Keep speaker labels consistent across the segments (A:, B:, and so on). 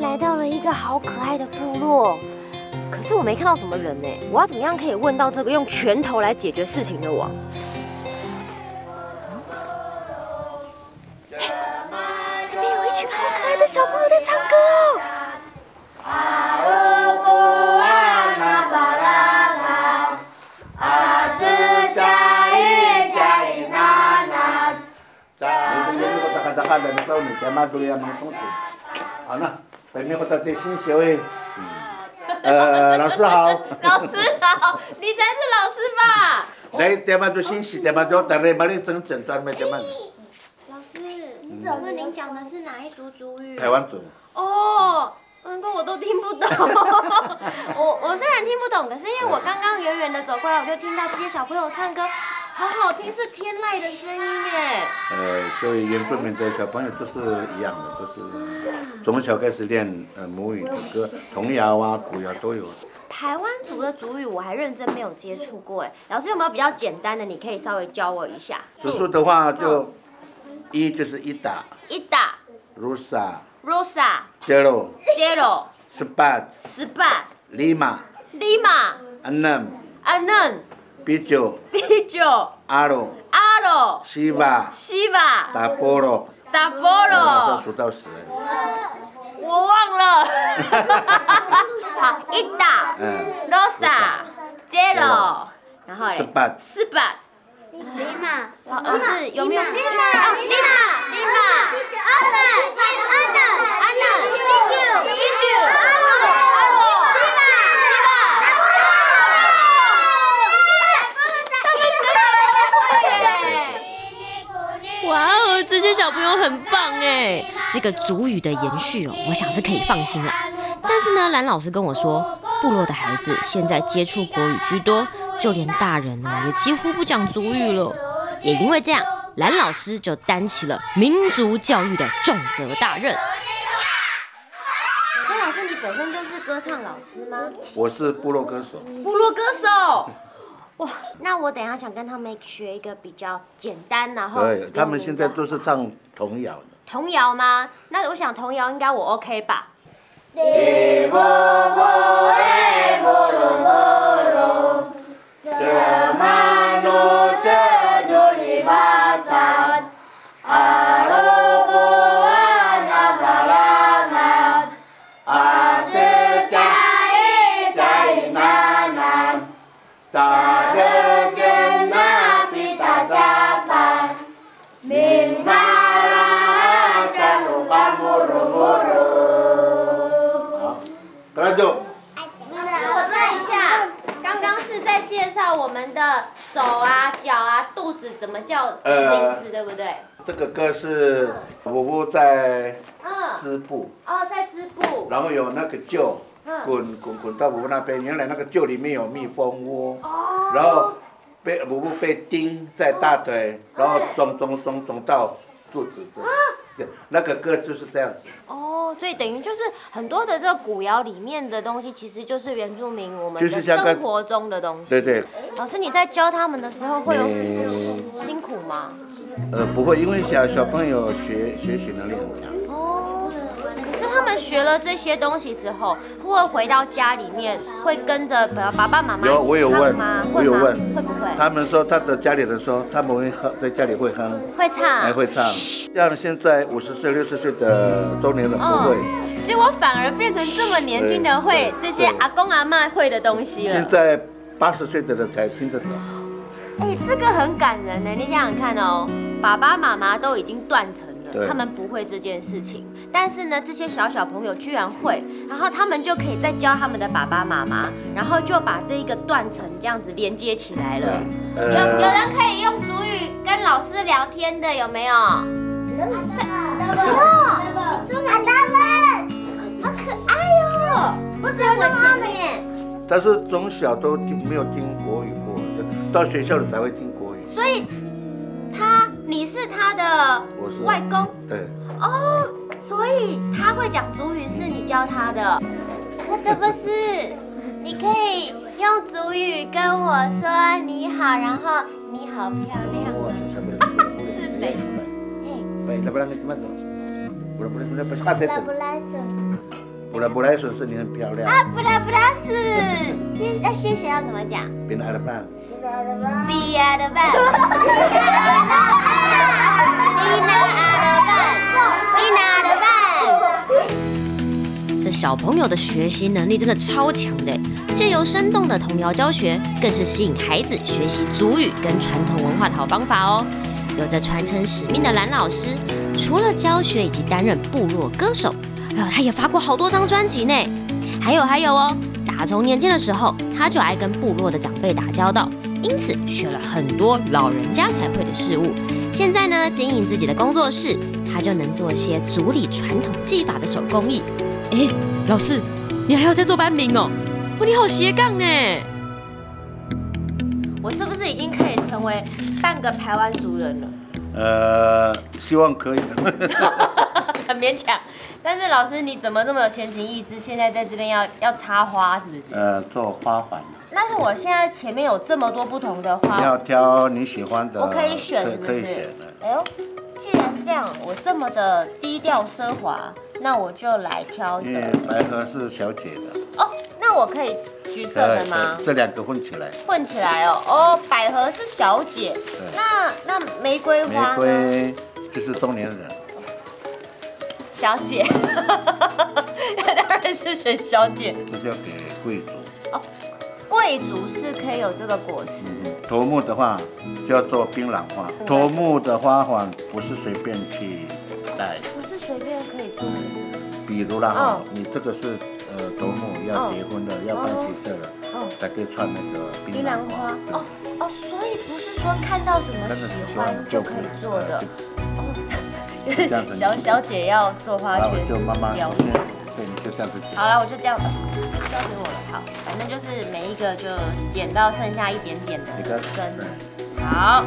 A: 来到了一个好可爱的部落，可是我没看到什么人呢。我要怎么样可以问到这个用拳头来解决事情的我？那边有一群好可爱的小朋友在唱歌哦。
B: Katakan dan tahu nih, tema dulu yang mengikuti. Ana, ini kota Tesin Siwe. 老师好。
A: 老师好，你才是老师吧？
B: 来，tema tu Sinsi, tema tu dari Bali整段没tema。
A: 老师，请问您讲的是哪一族族语？
B: 台湾族。
A: 哦。 难怪我都听不懂，我虽然听不懂，可是因为我刚刚远远的走过来，我就听到这些小朋友唱歌，好好听，是天籁的声音耶。
B: 所以原住民的小朋友都是一样的，都是从小开始练母语的歌，童谣啊、古谣都有。
A: 台湾族的族语我还认真没有接触过哎，老师有没有比较简单的？你可以稍微教我一下。
B: 数数的话就一就是一打，Rosa。Zero, 18, 5, 6, 7, 8, 7, 打波罗，数到10。
A: 我忘了。好，一打，Rosa, Zero， 然后嘞，18。 老师有没有？哇哦，这些小朋友很棒哎！这个族语的延续哦，我想是可以放心了。但是呢，蓝老师跟我说，部落的孩子现在接触国语居多，就连大人呢也几乎不讲族语了。也因为这样，蓝老师就担起了民族教育的重责大任。蓝老师，你本身就是歌唱老师吗？
B: 我是部落歌手。
A: 部落歌手。 哇，那我等一下想跟他们学一个比较简单，然后
B: 对，他们现在都是唱童谣的。
A: 童谣吗？那我想童谣应该我 OK 吧？我们的手啊、脚啊、肚子怎么叫名字，对不对？
B: 这个歌是我姑在织布，
A: 在织布，
B: 然后有那个臼，滚到我姑那边，原来那个臼里面有蜜蜂窝，然后我姑被钉在大腿，然后肿到肚子这。 那个歌就是这样子
A: 哦，所以等于就是很多的这个古谣里面的东西，其实就是原住民我们的生活中的东西。
B: 对对。
A: 老师，你在教他们的时候会有辛苦吗？
B: 不会，因为小朋友学习能力很强。
A: 哦，可是他们学了这些东西之后，会回到家里面会跟着爸爸妈妈一起唱吗？
B: 我有问，
A: 会不会？
B: 他们说他在家里的时候，他们会在家里会哼，
A: 会唱，
B: 还会唱。像现在50岁、60岁的中年人不会，
A: 结果反而变成这么年轻的会这些阿公阿嬷会的东西了。
B: 现在80岁的人才听得懂。
A: 哎，这个很感人呢。你想想看哦，爸爸妈妈都已经断层了，他们不会这件事情，但是呢，这些小朋友居然会，然后他们就可以再教他们的爸爸妈妈，然后就把这一个断层这样子连接起来了。有人可以用族语跟老师聊天的，有没有？有，你真的好可爱哦！我在我前面。
B: 但是从小都没有听国语过，到学校了才会听国语。
A: 所以你是他的外公？
B: 对。
A: 哦，所以他会讲族语是你教他的？可不是，你可以用族语跟我说你好，然后你好漂亮。自美。
B: 布莱顺是你很漂亮。
A: 啊，布拉是，谢谢要怎么讲？
B: 宾阿德班。
A: 比亚的伴。这小朋友的学习能力真的超强的，借由生动的童谣教学，更是吸引孩子学习族语跟传统文化的好方法哦。有着传承使命的蓝老师，除了教学以及担任部落歌手，他也发过好多张专辑呢。还有哦，打从年轻的时候，他就爱跟部落的长辈打交道，因此学了很多老人家才会的事物。现在呢，经营自己的工作室，他就能做一些族里传统技法的手工艺。老师，你还要再做班名哦？你好斜杠呢！我是不是已经可以成为半个排湾族人
B: 了？希望可以。
A: 很勉强。但是老师，你怎么这么有闲情逸致？现在在这边要插花，是不是？
B: 做花环。
A: 但是我现在前面有这么多不同的花，
B: 你要挑你喜欢的。
A: 我可以选，是不是？
B: 可以选的。
A: 哎呦，既然这样，我这么的低调奢华，那我就来挑一个。
B: 百合是小姐的。
A: 哦，那我可以橘色的吗？
B: 这两个混起来。
A: 混起来哦。哦，百合是小姐。那玫瑰花呢？
B: 玫瑰就是中年人。
A: 小姐，当然是选小姐。
B: 这是要给贵族。
A: 哦，贵族是可以有这个果实。
B: 头目的话就要做槟榔花。头目的花环不是随便去戴。
A: 不是随便可以做的。
B: 比如啦，你这个是头目要结婚了，要办喜事了，才可以穿那个槟榔花。
A: 哦，所以不是说看到什么喜欢就可以做的。小姐要做花圈，
B: 就慢慢雕。对，你就这样子剪。
A: 好了，我就这样交给我了。好，反正就是每一个就剪到剩下一点点的针。好。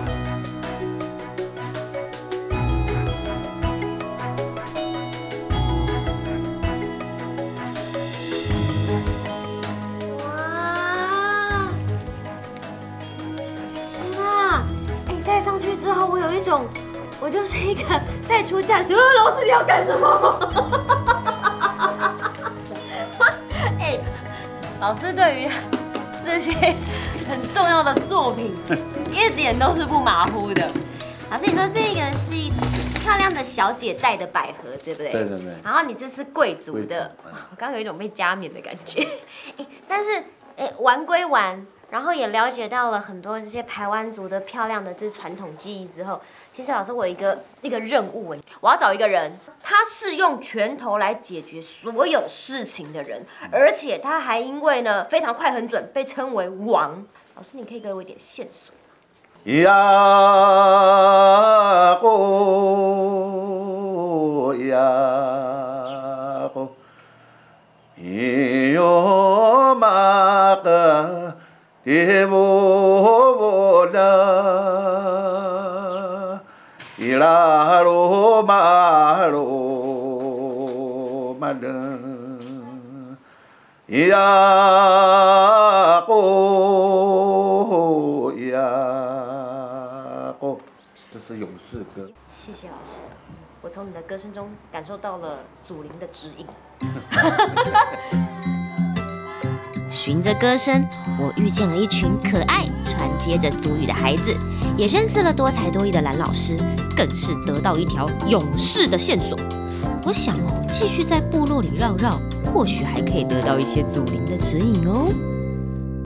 A: 哇！天哪！戴上去之后，我有一种。我就是一个带出嫁时，老师你要干什么？老师对于这些很重要的作品，一点都是不马虎的。老师，你说这个是漂亮的小姐戴的百合，对不对？
B: 对。
A: 然后你这是贵族的，我刚刚有一种被加冕的感觉。但是玩归玩。然后也了解到了很多这些排湾族的漂亮的这传统技艺之后，其实老师我有一个任务，我要找一个人，他是用拳头来解决所有事情的人，而且他还因为呢非常快很准，被称为王。老师，你可以给我一点线索吗？
B: 呀吼呀吼，哟嘛个。Devola ilaro malo madan Yaqo Yaqo， 这是勇士歌。
A: 谢谢老师，我从你的歌声中感受到了祖灵的指引。循着歌声，我遇见了一群可爱、传接着族语的孩子，也认识了多才多艺的蓝老师，更是得到一条勇士的线索。我想继续在部落里绕绕，或许还可以得到一些祖灵的指引哦。